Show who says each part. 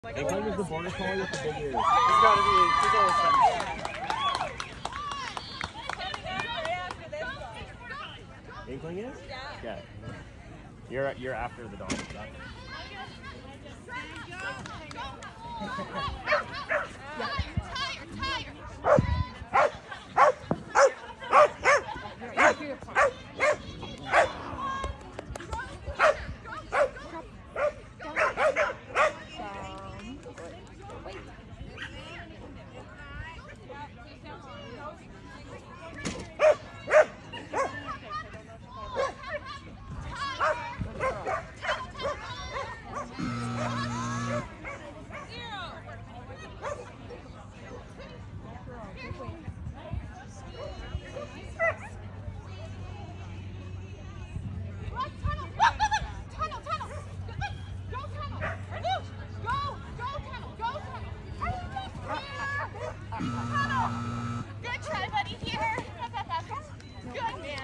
Speaker 1: Yukon is the border collie with the big ears.
Speaker 2: It's gotta be.
Speaker 1: Inkling is?
Speaker 3: Yeah.
Speaker 1: Yeah. You're after the dog.
Speaker 3: Good try, buddy. Here. Good man.